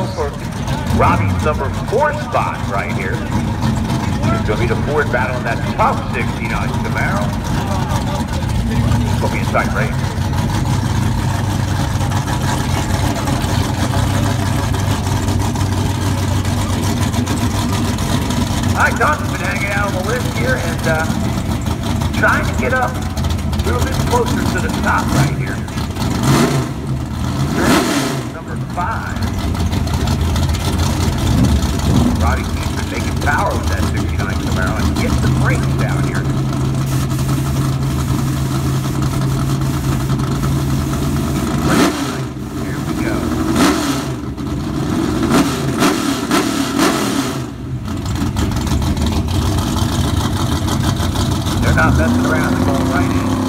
battle for Robby's number 4 spot right here. It's going to be the Ford battle in that tough 69 Camaro. It's going to be a tight race. All right, Donta's been hanging out on the list here and trying to get up a little bit closer to the top right here. Number 5. Robby keeps been making power with that 69 Camaro and gets the brakes down here. Here we go. They're not messing around, they're going right in.